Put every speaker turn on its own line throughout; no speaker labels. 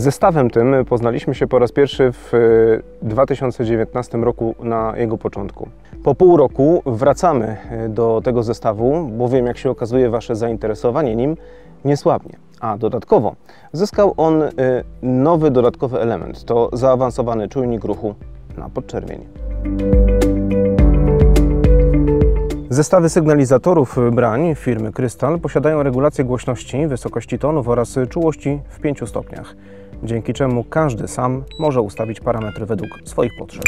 zestawem tym poznaliśmy się po raz pierwszy w 2019 roku na jego początku. Po pół roku wracamy do tego zestawu, bowiem jak się okazuje Wasze zainteresowanie nim nie słabnie. A dodatkowo zyskał on nowy dodatkowy element, to zaawansowany czujnik ruchu na podczerwień. Zestawy sygnalizatorów brań firmy Krystal posiadają regulację głośności, wysokości tonów oraz czułości w 5 stopniach, dzięki czemu każdy sam może ustawić parametry według swoich potrzeb.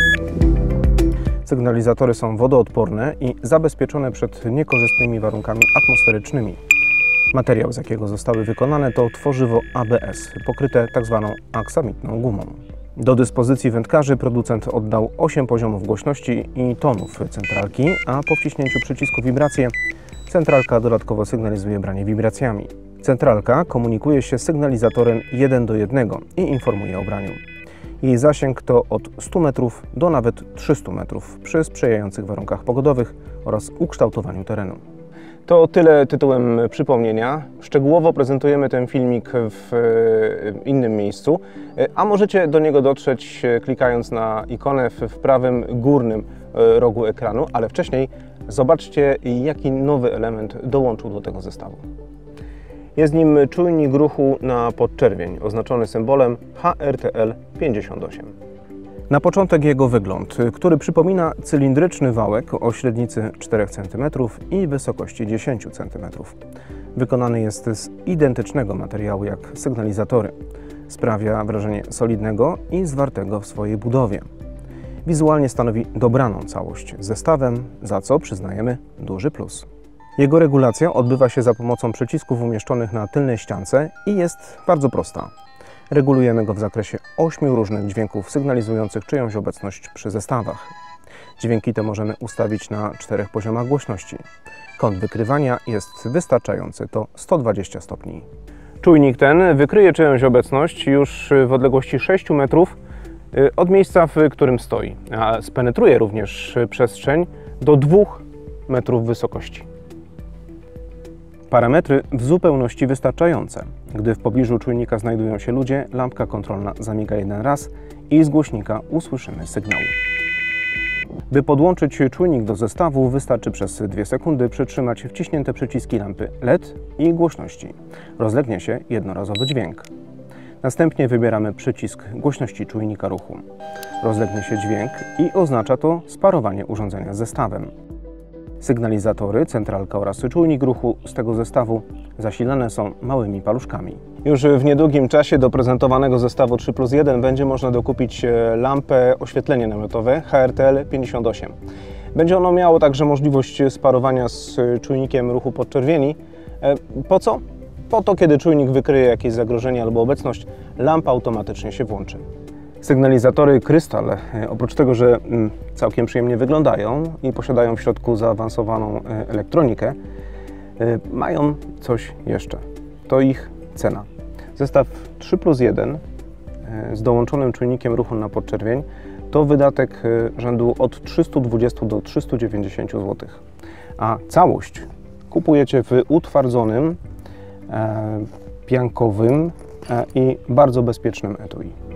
Sygnalizatory są wodoodporne i zabezpieczone przed niekorzystnymi warunkami atmosferycznymi. Materiał, z jakiego zostały wykonane, to tworzywo ABS, pokryte tzw. aksamitną gumą. Do dyspozycji wędkarzy producent oddał 8 poziomów głośności i tonów centralki, a po wciśnięciu przycisku wibracje centralka dodatkowo sygnalizuje branie wibracjami. Centralka komunikuje się z sygnalizatorem 1 do 1 i informuje o braniu. Jej zasięg to od 100 metrów do nawet 300 metrów przy sprzyjających warunkach pogodowych oraz ukształtowaniu terenu. To tyle tytułem przypomnienia. Szczegółowo prezentujemy ten filmik w innym miejscu, a możecie do niego dotrzeć klikając na ikonę w prawym górnym rogu ekranu, ale wcześniej zobaczcie, jaki nowy element dołączył do tego zestawu. Jest nim czujnik ruchu na podczerwień, oznaczony symbolem HRTL58. Na początek jego wygląd, który przypomina cylindryczny wałek o średnicy 4 cm i wysokości 10 cm. Wykonany jest z identycznego materiału jak sygnalizatory. Sprawia wrażenie solidnego i zwartego w swojej budowie. Wizualnie stanowi dobraną całość z zestawem, za co przyznajemy duży plus. Jego regulacja odbywa się za pomocą przycisków umieszczonych na tylnej ściance i jest bardzo prosta. Regulujemy go w zakresie 8 różnych dźwięków sygnalizujących czyjąś obecność przy zestawach. Dźwięki te możemy ustawić na 4 poziomach głośności. Kąt wykrywania jest wystarczający, to 120 stopni. Czujnik ten wykryje czyjąś obecność już w odległości 6 metrów od miejsca, w którym stoi, a spenetruje również przestrzeń do 2 metrów wysokości. Parametry w zupełności wystarczające. Gdy w pobliżu czujnika znajdują się ludzie, lampka kontrolna zamiga jeden raz i z głośnika usłyszymy sygnał. By podłączyć czujnik do zestawu, wystarczy przez 2 sekundy przytrzymać wciśnięte przyciski lampy LED i głośności. Rozlegnie się jednorazowy dźwięk. Następnie wybieramy przycisk głośności czujnika ruchu. Rozlegnie się dźwięk i oznacza to sparowanie urządzenia z zestawem. Sygnalizatory, centralka oraz czujnik ruchu z tego zestawu zasilane są małymi paluszkami. Już w niedługim czasie do prezentowanego zestawu 3+1 będzie można dokupić lampę oświetlenie namiotowe HRTL58. Będzie ono miało także możliwość sparowania z czujnikiem ruchu podczerwieni. Po co? Po to, kiedy czujnik wykryje jakieś zagrożenie albo obecność, lampa automatycznie się włączy. Sygnalizatory Krystal, oprócz tego, że całkiem przyjemnie wyglądają i posiadają w środku zaawansowaną elektronikę, mają coś jeszcze. To ich cena. Zestaw 3+1 z dołączonym czujnikiem ruchu na podczerwień to wydatek rzędu od 320 do 390 zł. A całość kupujecie w utwardzonym, piankowym i bardzo bezpiecznym etui.